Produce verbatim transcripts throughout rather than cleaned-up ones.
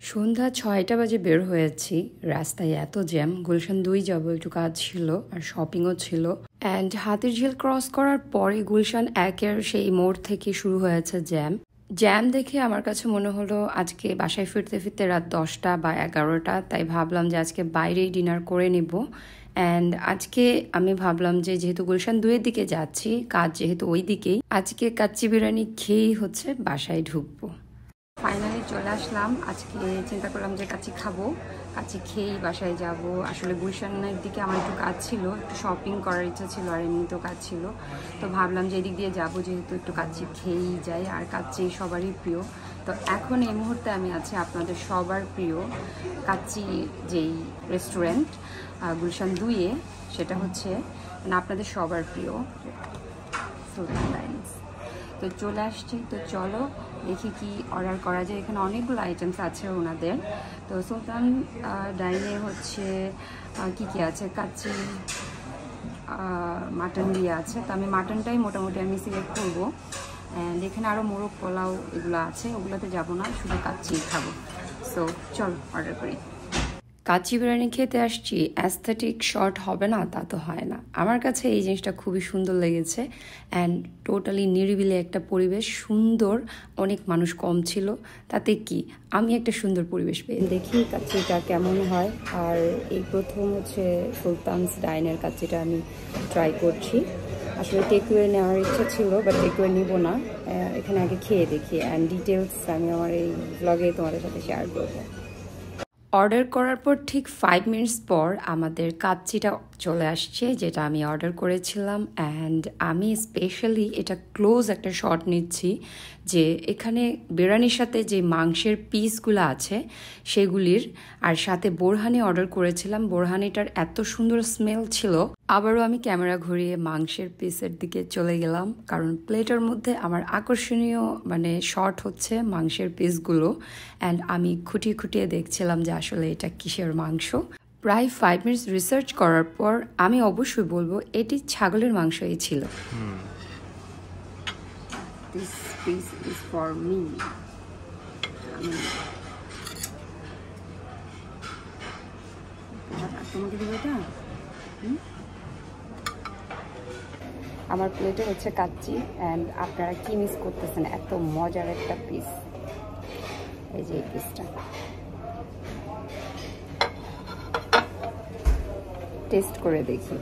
সন্ধ্যা ছয়টা বাজে বের হয়েছি। রাস্তায় এত জ্যাম, গুলশান দুই যাবো, একটু কাজ ছিল আর শপিংও ছিল। অ্যান্ড হাতির ঝিল ক্রস করার পরে গুলশান একের সেই মোড় থেকে শুরু হয়েছে জ্যাম। জ্যাম দেখে আমার কাছে মনে হলো আজকে বাসায় ফিরতে ফিরতে রাত দশটা বা এগারোটা, তাই ভাবলাম যে আজকে বাইরেই ডিনার করে নিব। অ্যান্ড আজকে আমি ভাবলাম যে যেহেতু গুলশান দুইয়ের দিকে যাচ্ছি, কাজ যেহেতু ওই দিকেই, আজকে কাচ্চি বিরিয়ানি খেয়েই হচ্ছে বাসায় ঢুকবো। ফাইনালি চলে আসলাম। আজকে চিন্তা করলাম যে কাচ্চি খাবো, কাচ্চি খেয়েই বাসায় যাব। আসলে গুলশানের দিকে আমার একটু কাজ ছিল, একটু শপিং করার ইচ্ছা ছিল আর এমনিতেও কাজ ছিল, তো ভাবলাম যে এদিক দিয়ে যাবো, যেহেতু একটু কাচ্চি খেয়েই যাই। আর কাচ্চি সবারই প্রিয়। তো এখন এই মুহূর্তে আমি আছি আপনাদের সবার প্রিয় কাচ্চি যেই রেস্টুরেন্ট গুলশান দুইয়ে, সেটা হচ্ছে মানে আপনাদের সবার প্রিয় সুলতান ডাইন। তো চলে আসছি, তো চলো দেখি কি অর্ডার করা যায়। এখানে অনেকগুলো আইটেমস আছে ওনাদের। তো সুলতান ডাইনে হচ্ছে কি কি আছে, কাচ্চি, মাটন দিয়ে আছে। তো আমি মাটনটাই মোটামুটি আমি সিলেক্ট করবো। অ্যান্ড এখানে আরও মোরগ পোলাও এগুলো আছে, ওগুলোতে যাবো না, শুধু কাচ্চি খাবো। সো চল অর্ডার করি। কাচ্চি বিরিয়ানি খেতে আসছি, অ্যাস্থেটিক শর্ট হবে না তা তো হয় না। আমার কাছে এই জিনিসটা খুবই সুন্দর লেগেছে। অ্যান্ড টোটালি নিরিবিলি একটা পরিবেশ, সুন্দর, অনেক মানুষ কম ছিল, তাতে কি আমি একটা সুন্দর পরিবেশ পেয়ে দেখি কাচ্চিটা কেমন হয়। আর এই প্রথম হচ্ছে সুলতানস ডাইনের কাচ্চিটা আমি ট্রাই করছি। আসলে টেকওয়ে নেওয়ার ইচ্ছা ছিল, বাট টেকওয়ে নিব না, এখানে আগে খেয়ে দেখি। অ্যান্ড ডিটেলস আমি আমার এই ব্লগে তোমাদের সাথে শেয়ার করবো। অর্ডার করার পর ঠিক ফাইভ মিনিটস পর আমাদের কাচ্চিটা চলে আসছে, যেটা আমি অর্ডার করেছিলাম। অ্যান্ড আমি স্পেশালি এটা ক্লোজ একটা শট নিচ্ছি, যে এখানে বিরিয়ানির সাথে যে মাংসের পিসগুলো আছে সেগুলির, আর সাথে বোরহানি অর্ডার করেছিলাম। বোরহানিটার এত সুন্দর স্মেল ছিল। আবারও আমি ক্যামেরা ঘুরিয়ে মাংসের পিসের দিকে চলে গেলাম, কারণ প্লেটের মধ্যে আমার আকর্ষণীয় মানে শট হচ্ছে মাংসের পিসগুলো। অ্যান্ড আমি খুঁটিয়ে খুঁটিয়ে দেখছিলাম যে আসলে এটা কিসের মাংস। প্রায় ফাইভ মিনিটস রিসার্চ করার পর আমি অবশ্যই বলবো এটি ছাগলের মাংসই ছিল। This piece is for me. তোমাকে দেবো এটা? আমার প্লেটে হচ্ছে কাচ্চি। অ্যান্ড আপনারা কি মিস করতেছেন, এত মজার একটা পিস। এই যে এই পিসটা টেস্ট করে দেখি।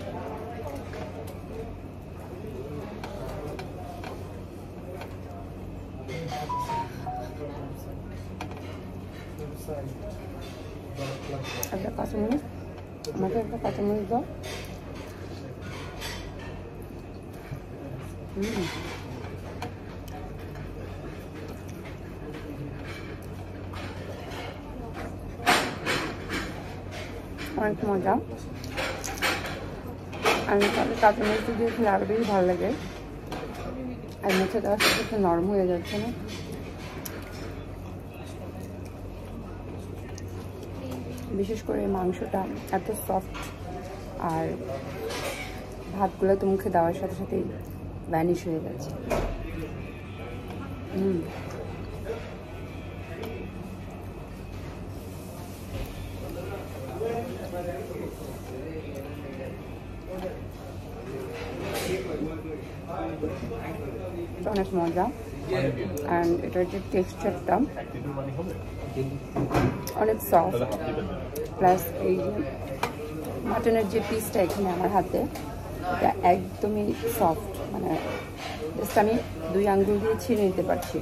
একটা কাঁচামরিচ, আমাকে একটা কাঁচামরিচ দাও। হুম অনেক মজা। আমি তাহলে কাঁচামরিচ দিয়ে খেলে আরো বেশি ভালো লাগে। আর মুখে দেওয়ার সাথে একটু নরম হয়ে যাচ্ছে না? বিশেষ করে মাংসটা এত সফট, আর ভাতগুলো তো মুখে দেওয়ার সাথে সাথেই ভ্যানিশ হয়ে যাচ্ছে। হুম অনেক মজা। অ্যান্ড এটার যে টেক্সচারটা অনেক সফট, প্লাস এই যে মাটনের যে পিসটা এখানে আমার হাতে, এটা একদমই সফট, মানে জাস্ট আমি দুই আঙ্গুল দিয়ে ছিঁড়ে নিতে পারছি।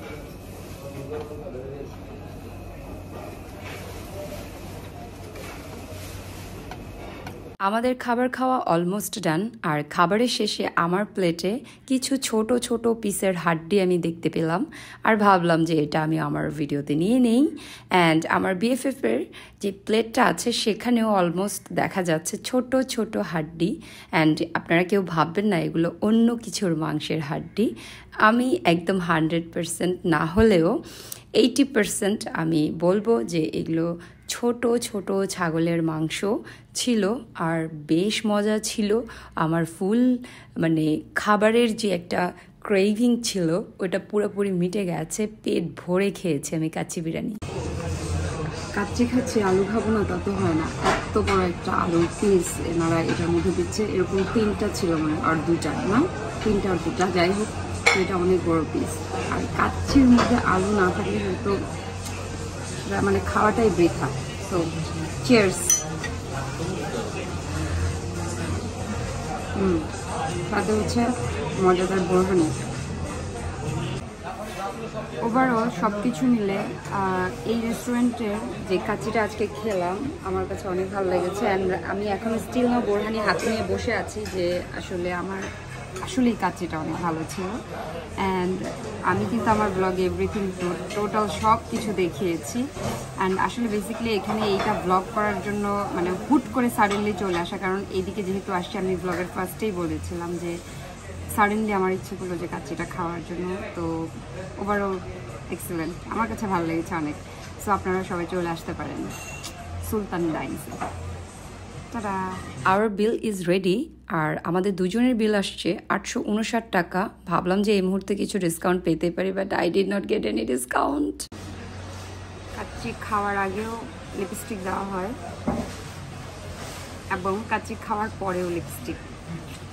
আমাদের খাবার খাওয়া অলমোস্ট ডান। আর খাবারের শেষে আমার প্লেটে কিছু ছোট ছোট পিসের হাড্ডি আমি দেখতে পেলাম, আর ভাবলাম যে এটা আমি আমার ভিডিওতে নিয়ে নেই। অ্যান্ড আমার বিএফএফের যে প্লেটটা আছে সেখানেও অলমোস্ট দেখা যাচ্ছে ছোট ছোট হাড্ডি। অ্যান্ড আপনারা কেউ ভাববেন না এগুলো অন্য কিছুর মাংসের হাড্ডি। আমি একদম হান্ড্রেড পারসেন্ট না হলেও এইটি পারসেন্ট আমি বলবো যে এগুলো ছোট ছোট ছাগলের মাংস ছিল, আর বেশ মজা ছিল। আমার ফুল মানে খাবারের যে একটা ক্রেভিং ছিল ওটা পুরোপুরি মিটে গেছে, পেট ভরে খেয়েছি আমি কাচ্চি বিরিয়ানি। কাচ্চি খাচ্ছি আলু খাবো না তা তো হয় না। এত বড় একটা আলুর পিস এনারা এটার মধ্যে দিচ্ছে, এরকম তিনটা ছিল মানে আর দুটা না তিনটা আর দুটা যাই হোক, এটা অনেক বড় পিস। আর কাচ্চির মধ্যে আলু না থাকলে হয়তো মানে খাওয়াটাই বৃথা। তো চিয়ার্স। হুম সাথে হচ্ছে মজাদার বোরহানি। ওভারঅল সব কিছু মিলে এই রেস্টুরেন্টের যে কাচ্চিটা আজকে খেলাম আমার কাছে অনেক ভালো লেগেছে। অ্যান্ড আমি এখন স্টিল না বোরহানি হাতে নিয়ে বসে আছি যে আসলে আমার আসলে এই কাচ্চিটা অনেক ভালো ছিল। অ্যান্ড আমি কিন্তু আমার ব্লগে এভরিথিং টোটাল সব কিছু দেখিয়েছি। অ্যান্ড আসলে বেসিক্যালি এখানে এইটা ব্লগ করার জন্য মানে হুট করে সাডেনলি চলে আসা, কারণ এইদিকে যেহেতু আসছি আমি ব্লগের ফার্স্টেই বলেছিলাম যে সাডেনলি আমার ইচ্ছে করলো যে কাচ্চিটা খাওয়ার জন্য। তো ওভারঅল এক্সেলেন্ট, আমার কাছে ভালো লেগেছে অনেক। সো আপনারা সবাই চলে আসতে পারেন সুলতান ডাইনসে। তারা আওয়ার বিল ইজ রেডি। আর আমাদের দুজনের বিল আসছে আটশো উনষাট টাকা। ভাবলাম যে এই মুহূর্তে কিছু ডিসকাউন্ট পেতে পারি, but I did not get any discount. কাচ্চি খাওয়ার আগেও লিপস্টিক দেওয়া হয় এবং কাচ্চি খাওয়ার পরেও লিপস্টিক।